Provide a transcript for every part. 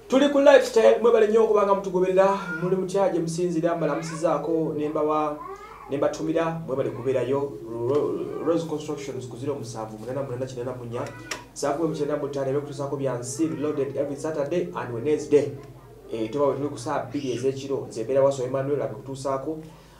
Tuli ku lifestyle mwebale nnyo kubanga mutugoberera muli mutyaje musinzira mbalamusizaako nembatumira mwebale kubeerayo Rose Constructions ku 078894 saako mchenda mutale bekutusaako byansi reloaded every Saturday and Wednesday. Tuba wetuli ku saa 2 ez'ekiro nzebera waso Emmanuel abikutusaako.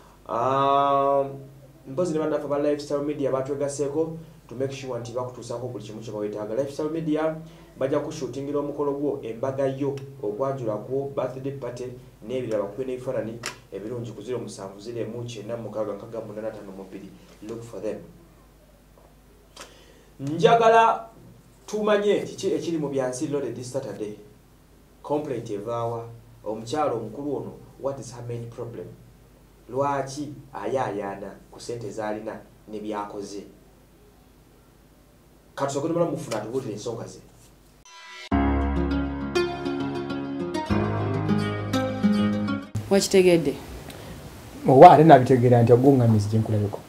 Mpozi ne bandafa ba lifestyle media batwegaseko to make sure nti bakutusaako buli kimu kye bawetaaga. Lifestyle media bajja kushootingira omukolo gwo embaga yo okwanjula ku birthday party n'ebirala bakube n'ebifaananyi ebirungi ku 0709965852. Look for them. Njagala tumanye kiki ekiri mu byansi loaded this Saturday. Complaint evaawa omukyalo omukulu ono, what is her main problem? Lwaki ayayaana ku sente zaalina ne byakoze? Katusokole mala mufuna tubuulire ensonga ze. Wakitegedde? Owa ate nabitegeera nti ogungamizi gyenkulabeko.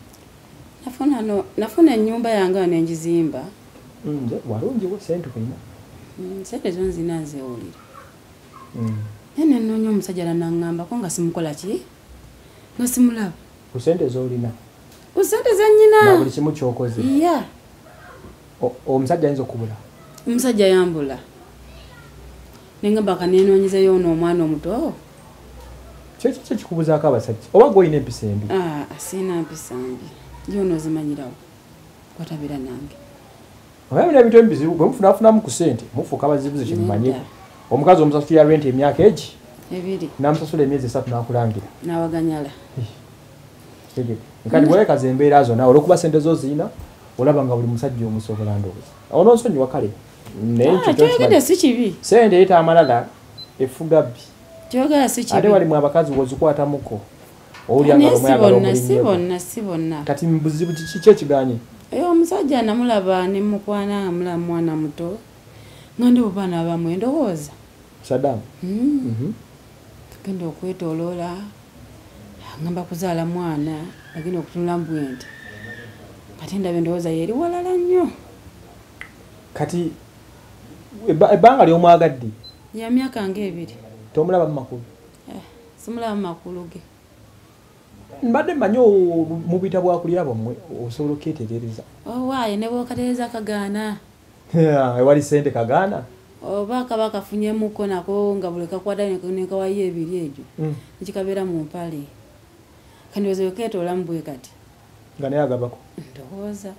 Nafuna ennyumba yange nenjizimba. Walungi wo sente kulina. Sente zo nzina nzeewulire. Nene nnoonya omusajja n'aŋŋambako nga simukola ki? Nga simulaba. Ku sente z'olina? Ku sente ze nnyina. Na buli kimu ky'okoze? Iya. Omusajja ayinza okubula? Omusajja yambula. Nengamba kanenoonyezeyo ono omwana omuto. Kiki kikubuzaako abasajja? Oba gwe olina empisa embi? Sina mpisa mbi. Yono ozimanyirawo. Kwatabira nange. Oba ebintu ebizibu bwe mufunafunamu ku sente mufuuka abazibuze kye mumanyeko. Omukazi omusasula rent emyaka egi? 2. N'amusasula emyezi 3 n'akulangira. N'awaganyala. Nkati bwekaza embeera zo naawe olw'okuba sente zo ziyina olaba nga buli musajja omusobola ndowooza. Ono nsonyiwa kale. Kyogedde si kibi. Sente eyita amalala efuga bbi. Kyogera si kibi. Ate walimu abakazi wozikwatamuko. Owulya nga omwagala omulinnyo. Si bonna. Kati mbuzibu kiki ekiganye? Omusajja namulaba ne mukwana amula mwana muto. Ngandi obaana abamu endowooza. Saddam. Tugenda okwetoloola. Ngamba kuzaala mwana. Agenda okutunula mbwente. Kati ndaba endowooza yeri walala nnyo. Kati ebbanga ly'omwagadde? Ya myaka nga 2. Tomulaba mu makulu? Simulaba mu makulu ge. Mbadde mmanyi mu bitabo bwakulira bwammwe osobola okyetegereza. Waaye ne bw'okatereeza kagaana. Ewali sente kagaana? Oba kaba kafunyemuko nako nga buli kakwata nekawayo ebiri egyo. Nekikabeera mu mpale. Kandowooza okeetoola mbwe kati. Nga naye agabako? Ndowooza.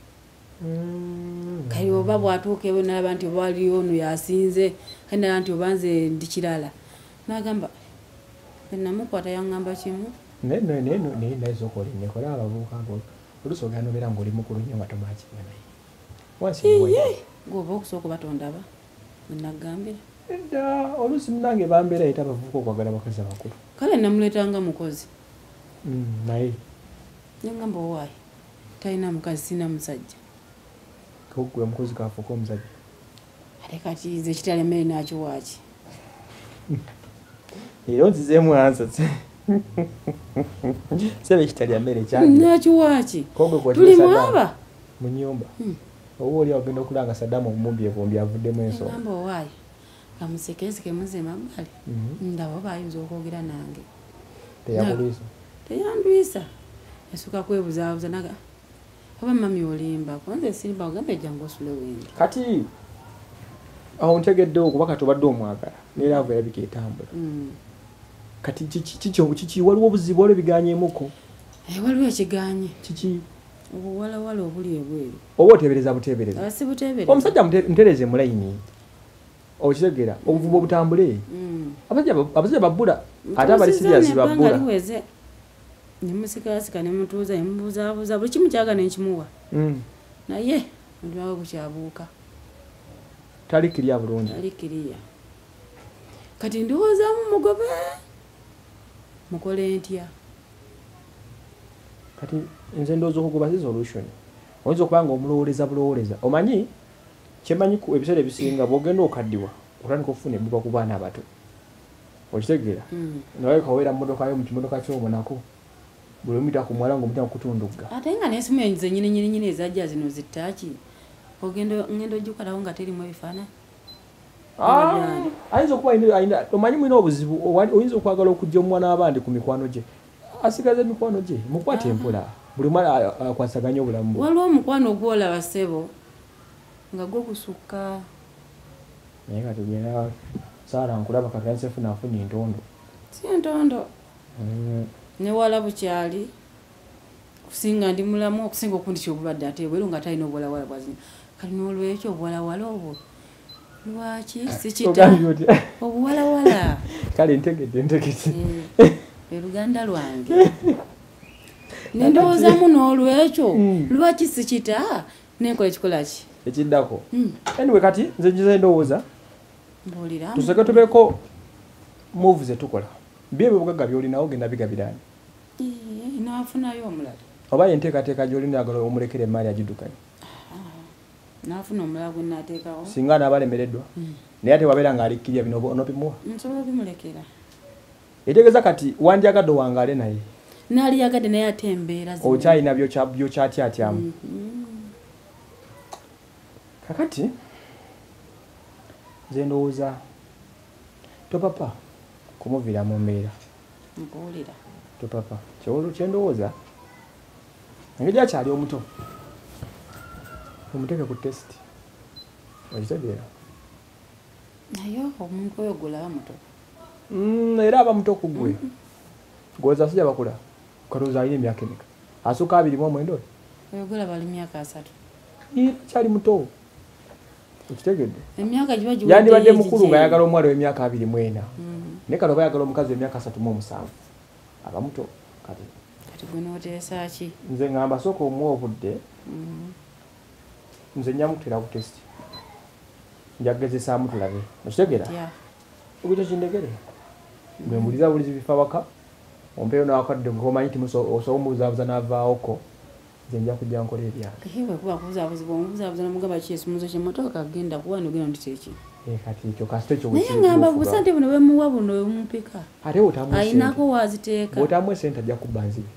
Kali oba bwatuuka ewe nalaba nti oba waliyo ono yasinze kali nalaba nti oba nze ndi kirala. N'agamba namukwata yaŋŋamba kimu. Naye nayiza okola nekola abavubuka ngo oluusi ogenda nobeera ng'oli mukulu nnyo nga tomakiba naye. Gwoba okusooka batondaba nagambira. Edda oluusi munange bambeera yita abavubuka okwagala bakazi abakulu. Kale namuleetanga mukozi. Naye neŋŋamba owaayi talina mukazi sina musajja. Gwe mukozi kafuuka omusajja. Ate kati nze kitala emmere nakiwaaki. Era onzizeemu ansa sebe kitalya mmere kyange. Nakiwaaki. Tulimu aba mu nnyumba. Oba oli ogenda okulanga Saddam omumbuyevumbye avuddemu ensonga. Ngamba owaayi nga musekeseke muze mabbali. Ndaba oba ayinza okwogera nange. Teyakulwisa? Teyandwisa. Yasooka kwebuzaabuza naga oba mami olimbako nze simba ogambe jangu osule wendi. Kati awo ntegeddewo kuba kati obadde omwagala n'eraavu erabika etambula. Kati kiki waliwo obuzibu waliwo ebiganyeemuko? Waliwo ekiganye. Kiki? Obuwalawala obuli ebweru. Oba oteebereza buteebereza? Si buteebereza. Omusajja mutereeze mu layini. Okitegera obuvubu obutambule. Abasajja babbula ate abali siriasi babbula. Nemusikasika nemutuuza nemubuzaabuza buli kimu kyaga nenkimuwa. Naye ndwawo bukyabuuka. Tali kiriya bulungi. Tali kiriya. Kati ndiwoozaamu mugobe. Mukole ntya? Kati nze ndowooza okugoba si solution. Oyinza okuba nga omulowooleza. Omanyi kyemanyi ku ebiseera ebisinga bw'ogenda okaddiwa otandika okufuna ebbuba ku baana abato. Okitegeera? Nawe kaweera mu mmotoka yo mu kimotoka ky'obonako. Buli omuyita ku mwala ng'omutya okutundugga. Ate nga n'esimu enze nyini ezajja zino zittaaki. Ngendo ojjukalawo nga terimu ebifaananyi. ayinza okuba ayina omanyi mulina obuzibu oyinza okwagala okujja omwana w'abandi ku mikwano gye asigaza emikwano gye mukwate empola buli mwana akwasaganya obulamu bwe waliwo omukwano gwolaba ssebo nga gwo gusukka naye nga tugenda saara nkulaba katansefu naafunye entondo si entondo newala bukyali kusinga ndi mulamu okusinga okundikya obulwadde ate bweru nga talina obuwalawala bwazina kati n'olwekyo obuwalawala obwo lwaki sikita obuwalawala kale ntegedde oluganda lwange nendowoozamu n'olwekyo lwaki sikita nenkola ekikola ki ekiddako anyway kati nze njiza endowooza mbuulira tuseke tubeeko move zetukola byebyo bugagga byolinawo genda bigabirani naafunayo omulala oba yenteekateeka gyolina agala omulekera emaali agiddukanye naafuna omulala gwe naateekawo singa anaabalemereddwa naye ate wabeera ng'alikkirya bino onopimuwa nsobola bimulekera etegeeza kati wandyagadde owangaale naye naaliyagadde naye ate embeera okyalina byokyatyamu kakati nze ndowooza topapa kumuviira mu mbeera mbuulira topapa kyendowooza engeri akyali omuto omuteeke ku test okitegeera naye omuntu oyo golaba muto era aba muto ku gwe goza asijja bakula kalowooza alina emyaka emeka asooka 29 oyo golaba ali myaka 3 kyali muto okitegedde emyaka giba yandibadde mukulu ng'ayagala omuwala w'emyaka 24 naye kale oba ayagala omukazi w'emyaka 37 aba muto kati gwe nooteesa ki nze ngamba sooka omuwa obudde nze nnyamutera ku test njagezesaamu tulabe okitegeera ekyo kindegere bwe mbuliza bulizi bifa waka ompeeyo n'awakadde omanyi osobola omubuzaabuza n'avaawoko nze nja kujja nkola ebyange ewe kuba kubuzaabuzibwa omubuzaabuza namugamba kyesumuzo kyemmotoka genda kuwano ogenda nditeeki kati ekyo kasita ekyo naye ngamba busente buno bwemuwa buno bwemupika ate ayinako waziteeka bw'otamu esente ajja kubba nzibi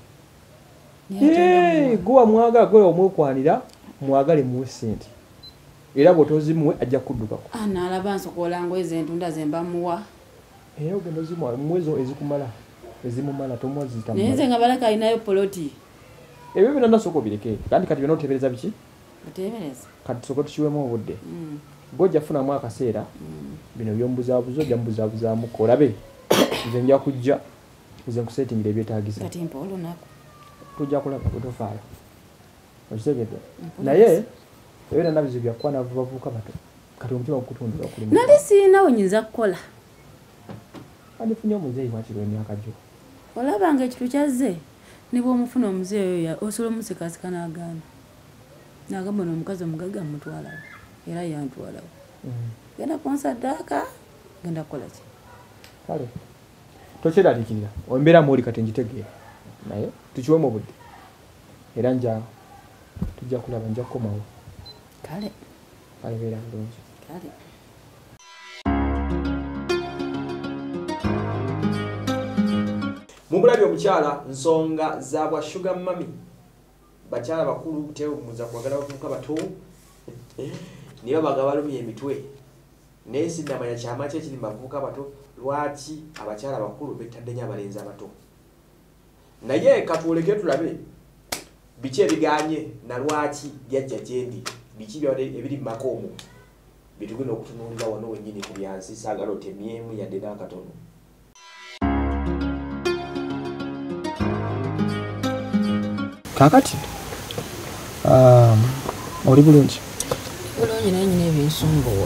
gwe mwagala gwe omwekwanira mwagale muwe sente era bw'otozimuwe ajja kuddukako naalaba nsokoola ngoye zentunda zembamuwa era ogenda ozimuwa mwezo ezikumala ezimumala tomuwa zitamu naye nze nga balaka alinayo poloti ebyo byonna nasooka obireke kandi kati byonna oteebereza biki oteebereza kati tusooka tukiwemu obudde gojja funamu akaseera bino byomubuzaabuza ojja mubuzaabuzamuko olabe nze nja kujja nze nkuseetingira ebyetaagisa kati mpa olunaku tujja kulaba bwetofaala okitegedde naye ebyo nana bizibu byakwanavu bavubuka bato kati omutima gukutundula okulimu nali siinawo nyinza kukola andifunye omuzeeyi wakiri emyaka gyo olabanga ekitu kyazze ne bw'omufuna omuzeeyi oyo osobola omusikasika n'agamba n'agamba n'omukazi omugagga mutwalawo era yantwalawo genda kunsaddaaka genda kukola ki kale tokyeraliikirira embeera mwoli kati ngitegeera naye tukiwemu obudde era nja tujja kulaba nja kukomawo kale alibeera bulungi kale mumulabye omukyala nsonga za bwa sugar mami bakyala bakulu temuza kwagala bavubuka bato niyo baga balumya emitwe naye sinnamanya kyama ki ekiri mu bavubuka bato lwaki abakyala bakulu bettadde nnyo abalenzi abato naye katwoleke tulabe biki ebiganye na lwaki byajja gyendi biki ebiri mu maka omwo bitugenda okutunuulira wano wennyini ku byansi saagala otemyemu yadde n'akatono kakati oli bulungi bulungi naye nyina ebinsumbuwa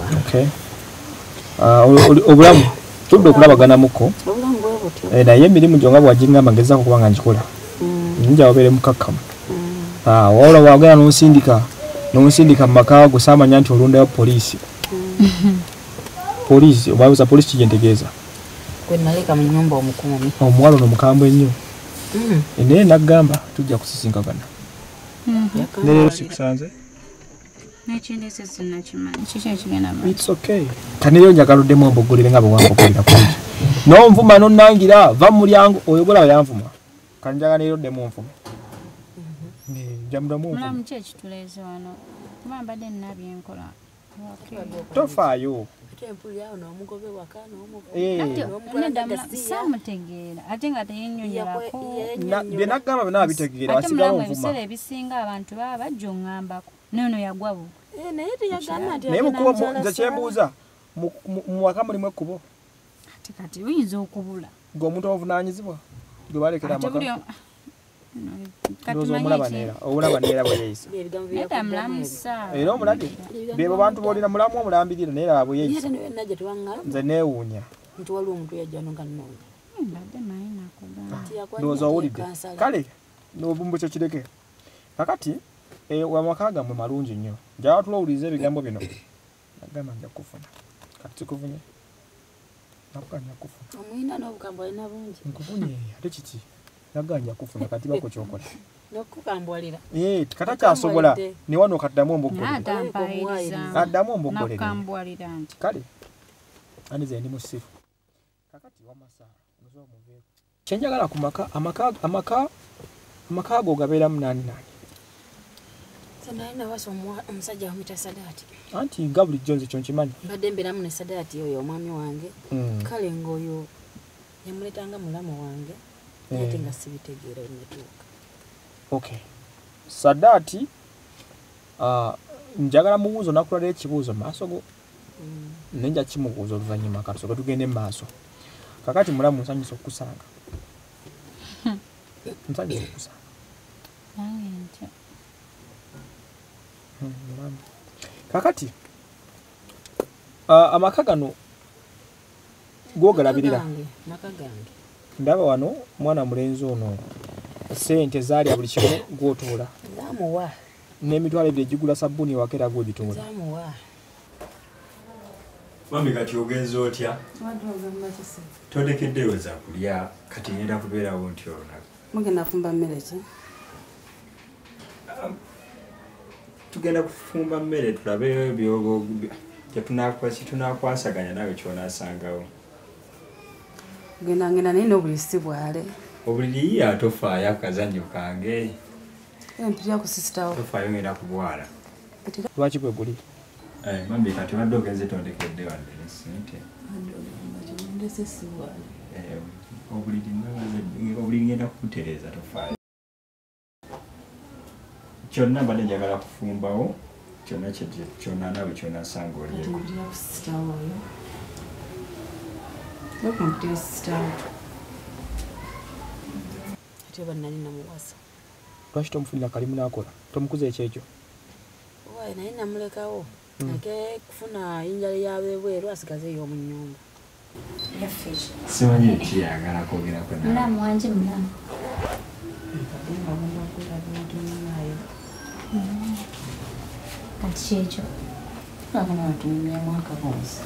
obulamu tudde okulabaganamuko obulamu bwe butyo naye emirimu gyo nga bwagingamba ngezaako kuba nga ngikola nyinja wabeere mukakkamu wawula wagenda n'onsindika mu maka go saamanya nti olundayo poliisi poliisi obabuza poliisi kigyentegeeza gwe naleka mu nnyumba omukuumi omuwala ono mukambwe ennyo naye naggamba tujja kusisinkagana neleero sikusanze It's okay. Kaniriyo njagaluddemu ombogolere nga bwe wambogolera kungi. N'onvuma n'onnangira va mu mulyango oyo bw'olaba yanvuma. Kanjaga neeroddemu onvuma. Jamuddamu onvuma. Mulamu ki ekituleeze wano? Kuba mbadde nnabye enkola tofaayo samutegeera ate nga teyenyonyerako bye nagamba byonna babitegeera wasigawo nvuma ebiseera ebisinga abantu baba bajja oŋŋambako nono yagwa bu naye mukuba nze kyembuuza mu waka mulimu ekkubo ate kati oyinza okubula ng'omuntu obuvunaanyizibwa gwe balekera amaka ndowooza omulaba neera bwe yeeyisa era omulage bebo bantu boolina mulamu omulambirira naye raba bwe yeeyisa nze neewuunya ndowooza owulidde kale n'obumbu kyo kireke kakati amaka gammwe malungi nnyo njala tulowuliriza ebigambo bino nagamba nja kufuna kati kikuvunye nakuganja kufuna omwina n'obukambwe alina bungi nkuvunye ate kiki naganja kufuna kati bako kyokola n'okukambwalira kata kyasobola ne wano kaddamu ombogolera addamu ombogolere kale ani ze ndi musiru kakati wamasaa nzo omuveeko kyenjagala ku maka amaka ago gabeeramu nani nalina wasa omusajja wamuyita Sadaati anti nga bulijjo nze kyo nkimanyi mbadde mbeeramu ne Sadaati oyo omwami wange kale ng'oyo yamuleetanga mulamu wange ate nga sibitegeera netuuka okay Sadaati njagala mubuuzo nakulala ekibuuzo maaso go nenja kimubuuza oluvannyuma katusoke tugende mu maaso kakati mulamu nsanyusa okukusanga nsanyusa okukusanga kakati amaka gano gogalabirira ndaba wano mwana mulenzi ono sente zaali buli kimu gwotoola n'emitwalo ebiri egigula sabbuuni wakera gwogitoola mami kati ogenza otya todekeddeyo za kulya kati ngenda kubeerawo nti olunaku mugenda kufumba mmere ki tugenda kufumba mmere tulabe ebyogo tunakwasaganya nawe kyonasangawo ngenda naye n'obulisi bwale obuliri atofaayo akazannyo kange empirya ku sisitawo tofaayo ngenda kubwala lwaki bwe guli mambi kati wadde ogenze tondekedde wadde nesente obuliri ngenda kukutereeza tofaayo kyonna mbadde njagala kufumbawo kyonna kyonna nawe kyonasanga olyeko ate bannali namuwasa lwaki tomufunira kalimu nakola tomukuza ekyekyo waye naye namulekawo ake kufuna enjala yabebweru asigaze ey'omu nnyumba simanyi ekiyagala kwogerako mulamu wanje mulamu kati kyekyo abana batumya mwaka bonse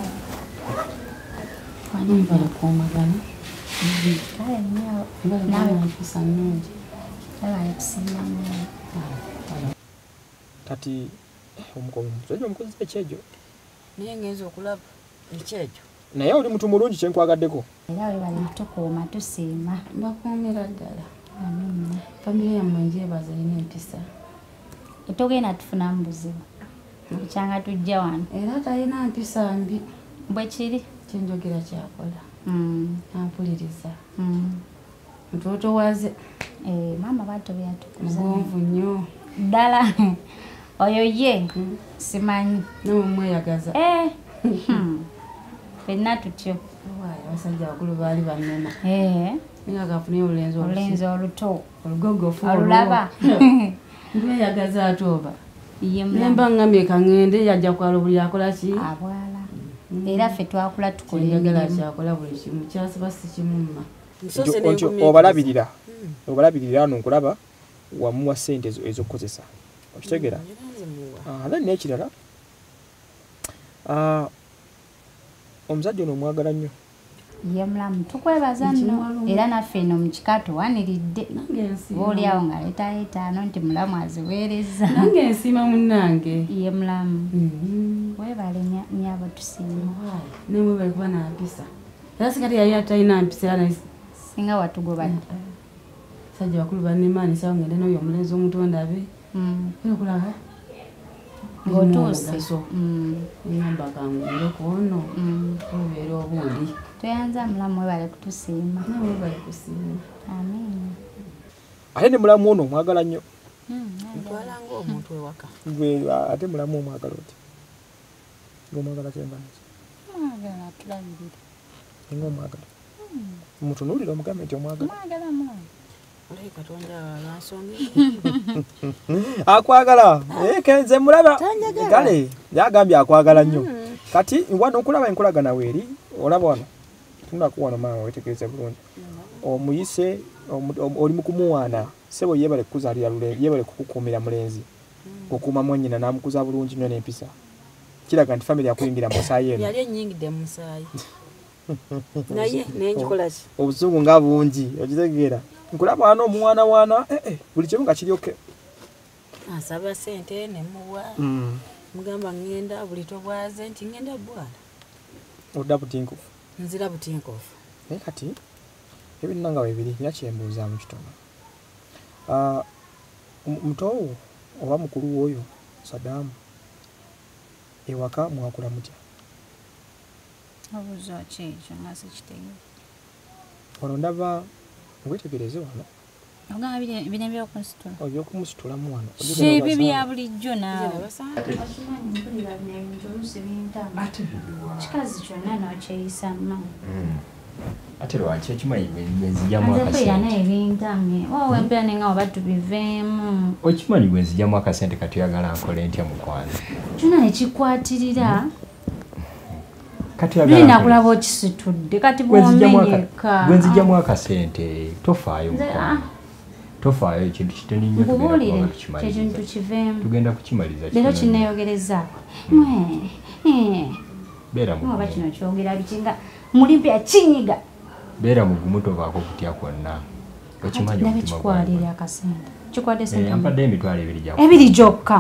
wani balakuumagana kale nnyo nawe mpisa nnungi laba yakusinga nnyo kati omukozi omukozi ekyejo naye ngenza okulaba ekyejo naye oli muntu mulungi kyenkwagaddeko era we bali tukuuma tusiima mbakuumira ddala amina famire yammwe njebaza alina empisa etogenda tufunamu buzibu kyanga tujja wano era talina mpisa mbi bwe kiri kyenjogera kyakola nampuliriza mutotowaze maama batobeyatukuza mugonvu nnyo ddala oyo ye simanyi nawe mweyagaza fenna tutyo abasajja abakulu baali bannema naye agafunayo olulenzi oluto olugogofu olulaba ndweyagaza ate oba ye nemba ngamye kaŋŋende yajja kwala buli akola ki abwala era ffe twakula tukola njagala emirimu kyakola buli kimu kyasiba si kimumma obalabirira ano nkulaba wamuwa ssente ez'okukozesa okitegeera then n'ekirala omusajja ono omwagala nnyo ye mulamu tukwebaza nno era naffe eno mu kika tuwaniridde obaoliawo nga leetaleetaano nti mulamu aziweereza nange ensiima munnange ye mulamu webale nyabo tusiima nemwe bali kuba nampisa era sikati yali atalina mpisa era singa watugobadde sajja bakulu bannemaani sawa ngende n'oyo omulenzi omutondabe okulaba ng'otuuse ngamba kangwire kuono obeera obundi toyanza mulamu webale kutusiima nawe bali kusiima. amin ate ne mulamu ono omwagala nnyo ntwala ng'omuntu ewaka. gwe ate mulamu omwagala oti ng'omwagala kyembanisa mwagala tulabirire ng'omwagala mutunuulire omugambe nti omwagala mwagala mulamu Olai Katonda lwansonga akwagala kenze mulaba kale yagambye akwagala nnyo kati wano okulaba enkolagana weeri olaba wano tunaku wano maama wetegereze bulungi omuyise oli mu kumuwaana sebo yebale kukuzaalira lulenzi yebale kukukuumira mulenzi okuuma mwennyina n'amukuza bulungi nnyo n'empisa kiraga nti famire yakuyingira musaayi eno yali ennyingidde mu musaayi naye nenjikola ki obusungu nga bungi okitegeera nkulaba wano omuwaanawaana buli kimu nga kiryoke asaba sente nemuwa mugamba ngenda buli tobwaze nti ngenda bwana odda butinkufu nzira butinkofu naye kati ebinanga bibiri nina kyembuuzaamu kitono mutowo oba mukulu oyo Sadaamu ewaka mwakula mutya obuuza ki ekyo nga sikitegeera wano ndaba wetegereze wano ogamba bino ebyokunsitula ebyokumusitulamu wano kibi bya bulijjo naawe kikazi kyonna nokyeyisa mma ate lwaki ekimanyi bwenzijjamu akasente ebintamye wowe empera nenga oba tubiveemu okimanyi bwenzijjamu akasente kati oyagala nkole ntya mukwano kyonna nekikwatirira kati lina kulaba okisitudde kati bwomenyeka bwenzijjamu akasente tofaayo mukwano tofaayo ekintu kiteni nnyo nkubuulire kyekintu kiveemu tugenda kukimaliza leero kineeyogerezaako beera oba kino kyogera bikinga mulimpya kinyiga beera mugumu tovaako kutya kwonna okimanyi nabekikwalira akasente kikwadde sente ampadde emitwalo ebiri gyokka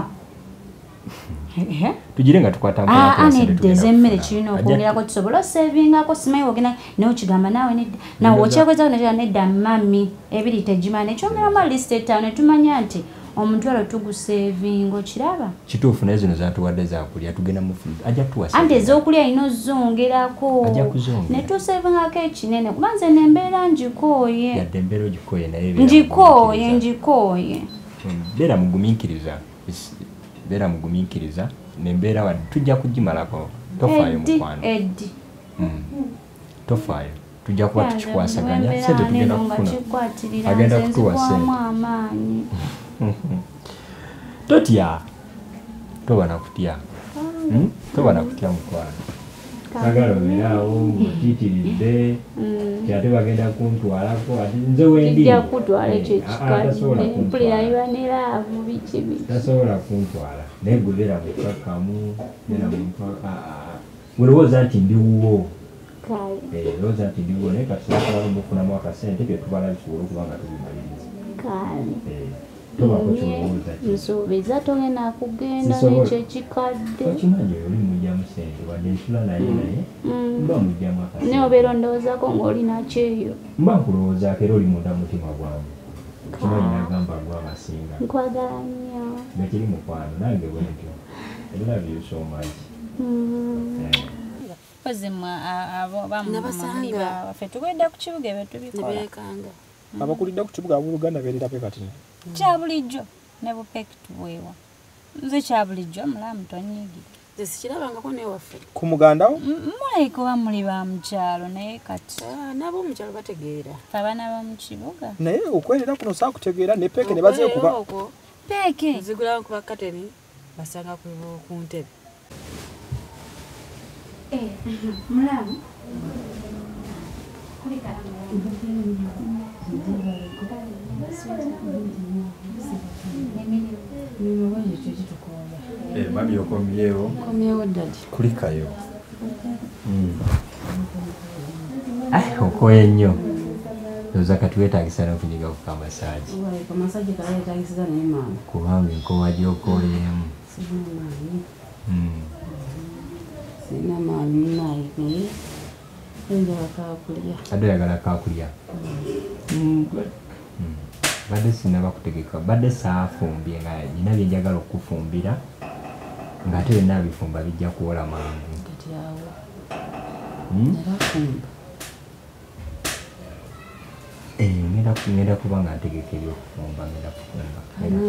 tugire nga tukwata nedda ez'emmere kirina okwongerako kisobola osevingako simanyi wogenda naye okigamba naawe nedda nawe okyekwezako nekira nedda mami ebiri tegimana ekyongeramu alisita etaano netumanya nti omutwalo tugusevinga okiraba kituufu naye zino zatuwadde zakulya tugenda ajja tuwasa anti ez'okulya alina ozongerako netusevingako ekinene kuba nze nembeera njikooye yadde embeera ogikooye naye njikooye beera mugumiikiriza nembeera wadde tujja kugimalako tofaayo mukwano tofaayo tujja kuba tukikwasaganya sente tugenda kufuna agenda kutuwa sente totya toba nakutya mukwano sagala obeerawo ng'otiitiridde kyate bagenda kuntwalako ati nze wendia kutwala ekyo ekikadde mpulira biba neraavu bikibi tasobola kuntwala naye gwe beera mukakamu beera muntu welowooza nti ndiwuwo lowooza nti ndiwuwo naye katusobola mufunamu akasente byetubala bisobola okuba nga tubimaliriza tobako kyolowooza nsuubiza togenda kugenda nekyo ekikadde okimanyi oli mujjamu sente wadde nsula naye mba mujjamu akasente naye obeera ondowoozaako ng'olinakyo eyo mba nkulowoozaako era oli munda mutima gwange kimanyi nagamba gwamasinga nkwagala nnyo nekiri mukwano nange bwentyo love you so much bamwe tugenda ku kibuga ebyo tubikola abakulidde ku kibuga ab'Oluganda beererape kati kya bulijjo ne bupekiti bwewa nze kya bulijjo mulamu tonyiigi sikirabangako newaffe ku mugandawo mulaika oba muli ba mukyalo naye kati nabo omukyalo bategeera abaana bamukibuga naye okwerera kuno saa kutegeera ne peeke ne baze kuba peeke zigulawo kuba kateni basanga ku ntebe mulamu mami okomyewo kulikayo okoye nnyo oza kati wetagisa nokunyiga ku kamasaaji kubanga enkowa gyokoyeemu sina maani naye njala kakulya adde oyagala kakulya badde sinaba kutegeka badde saafumbye nga nina byenjagala okufumbira ng'ate byonna bifumba bijja kuwola mangu. kati awo nafumba ngenda kuba nga ntegeka ebyokufumba ngenda kufumba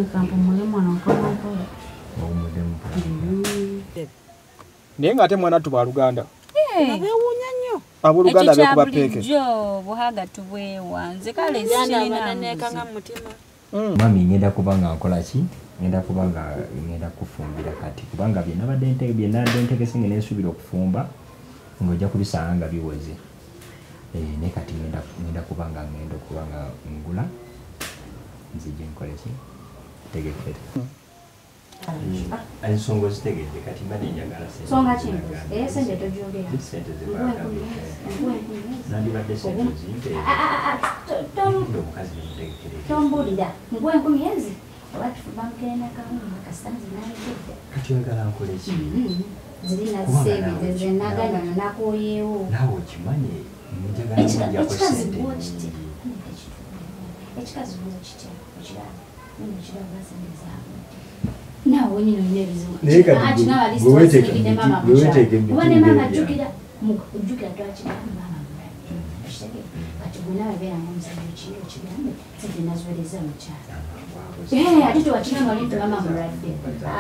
obumudemu naye ng'ate mwana ttu baluganda nabewuunya nnyo abooluganda bekuba peeke buhaga tubwewanze kale zinaneekanga mu mutima mami ngenda kuba nga nkola ki ngenda kuba nga ngenda kufumbira kati kubanga byenabadde ntegese nga nensuubira okufumba ng'ojja kubisanga nga biwoze naye kati ngenda kuba nga ngenda okuba nga ngula nzijje nkole ki tegekere ensonga ozitegedde kati mbadde njagala sente nandibadde sente zimpe omukazi nemutegekere tombulira nguwe enkumi ezi oba tufuba mukenekamu kasitanzi nalegedde kati oyagala nkole ki zirina ziseebize zenagana nakoyewo naawe okimanye njagala njako sente nyingi ekikazibuzo kitya okiraba nekiraba sente zaawe nawe wenyini olina ebizibu naye kati kuba ne maama jjukira twakigamba maama mulwadde kati gwe nawe beera ngaomusajja okiri okigambe sente naziwereza mukyala ate tewakigamba oli nti maama mulwadde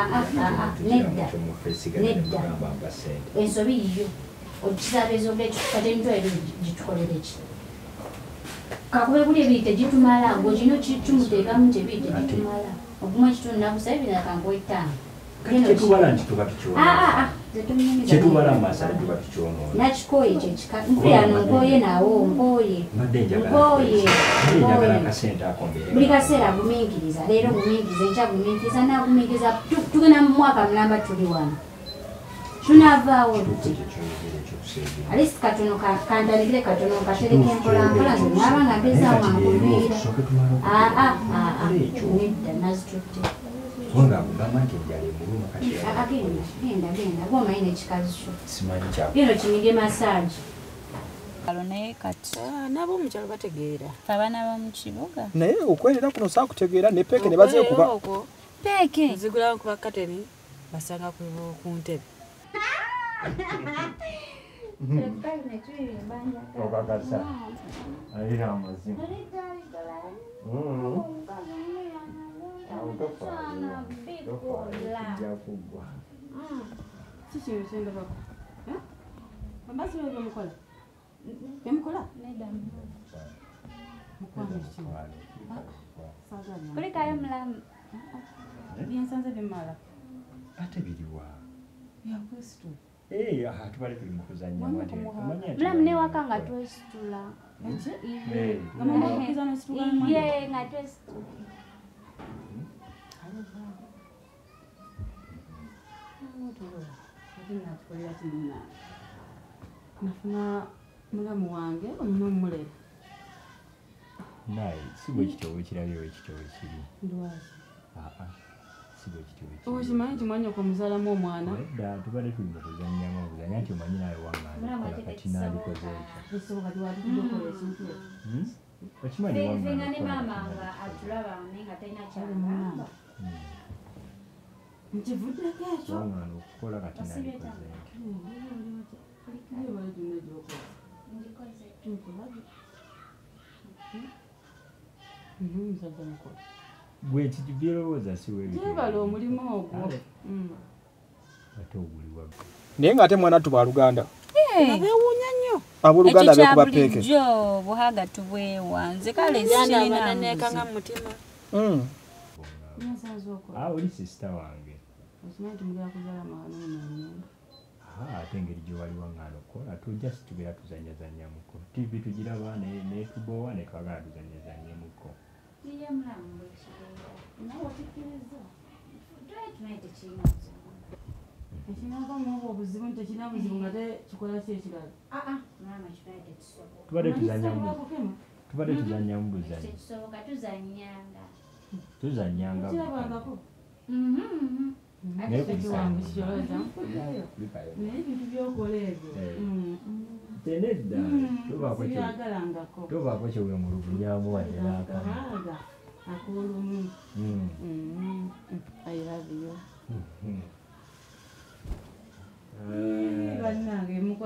nedda ensobi yiyo okisaba ezobekyo kati emitwalo gitukolere ki kakube buli ebiri tegitumala ng'okino tumuteekamu tebiri tegitumala oguma ekitundu nakusa ebirala kankuetaano kyetubala nti tuba tukyonkyetubala mumasala tuba tukyonoona nakikoye kyekika mpuyano nkoye nawo nkoye buli kaseera guminkiriza leero guminkiriza enkya guminkiriza naguminkiriza tugenda mu mwaka mulamba tuli wano tunavaawo tuti alisi katono kantandikire katono katereka empolampola nze naba nga mpezaawo angumiira nedda nazitutte genda gwomanyi nekikazi kyo bino kinyige masaagi naye kati nabo omukyalo bategeera abaana bomukibuga naye okwerera kuno saakutegeera ne peeke ne bazeekuba peeke zigulawo kuba kateni basanga ku ntebe okakasa alira amazimu jakugwa kiki kyendabako ambasi byemukola byemukola kulikayo mulamu byensanze bimala ate biriwa byakristo tubale tuli mukuzanya mulamu newaka nga twesitula nga twesitula nafuna mulamu wange omuna omulere naye si bwe kitoowe kirabyewo ekitoowe kiri ndwazi si bwe kitoowe okimanyi nti mwanya okumuzaalamu omwana dda tubale tuli mukuzanyamu obuzanya nti omanyi nawe wange kati nandikoze ekyo esoboka tiwatuddekola ekintu okimanyi nga ne maama nga atulaba naye nga talina kyagamba nkivuddeko ekyo wangana okukola kati nandikoze musajja mukolo gwe byolowooza si gyebala omulimu ogwo ate oguliwa naye ng'ate mwana ttu baluganda nabewuunya nnyo abooluganda bekuba peeke buhaga tubwewanze kale zinaneekanga mu mutima nsanze okola oli sisita wange okimanyi nti mugera kuzaala mwana omunyumba ate engeri gye wali waŋŋaana okukola tujja situbeera tuzanyazanyamuko tivi tugiraba netubowa netwagala tuzanyazanyemuko ekinavamu obwo obuzibu nti tekirina buzibu nga tekikola ki ekirala tubadde tuzanyamu buzanyo tuzanyanga kirabangako naye ebintu byokola ebyo tenedda byagalangako tobaako kyewemulugulyamu waderaka akolumu I love you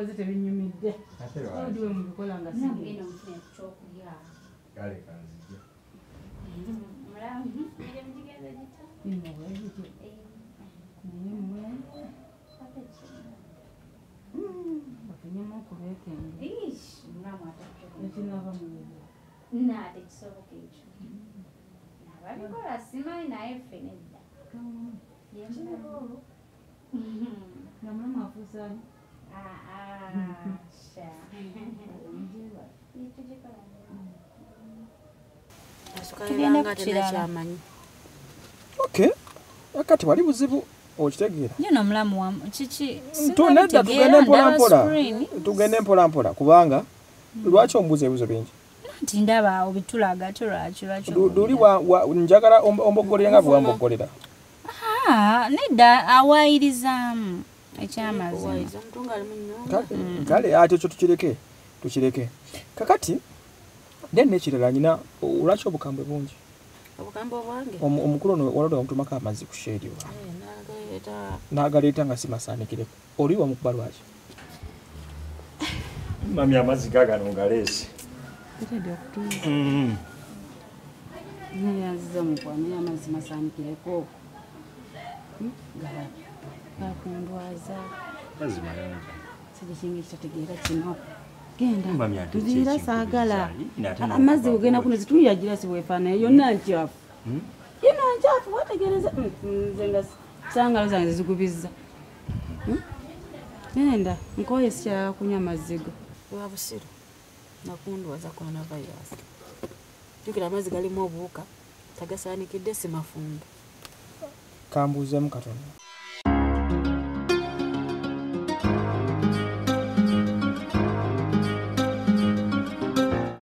byokoze tebinyumidde odiwe mubikola nga nagenda omufune ekyokulya kale kanzije mulamu mugenda gita imobwegityo naye muwembe bakenyemu okubeekenge mulamu ate ekinava muwebe naate kisoboka ekyo ababikola simanyi naye ffe nedda nga mulamu afuusaani tugenda kukirala okay akati wali buzibu okitegeera nyo nomulamu wamu kiki tunedda tugende mpolampola kubanga lwaki ombuuza ebibuzo bingi nti ndaba obitulaga ate lwaki luli njagala ombogolera nga bwe wambogolera nedda awayirizaamu ekyamazima kale ate ekyo tukireke kakati then nekirala nyina olwaki obukambwe bungi obukambe obwange omukulu ono walode wamutumako amazzi ku sheedi n'agaleeta nga simasaanikireko oli wamukuba lwaki mami amazzi gagano ngaleese tetedde okutuuza naye yanziza mukwanaye amazzi masaanikireko galaba gakundwaza mazzi mayonjo sigikinga ekitategeera kino genda nziira saagala amazzi bwegenda kuno zituulira girasi bwefaanayo yonna nkyafu yonna nkyafu wategereza nze nga sangalo zange zigubizza nenda nkoye sikyala kunywa mazzigo wa busiru nakundwaza coronavirus jukira amazzi galimu obuwuka tagasaanikidde si mafumbo kambuuzeemu katono